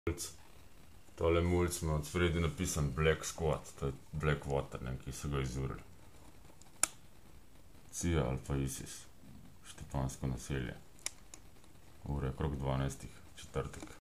Tole mulj smo od spredi napisan Black Squad, to je Blackwater, ne, ki so ga izurili. CIA ali pa ISIS, Štepansko naselje. Ura je okrog 12, četrtek.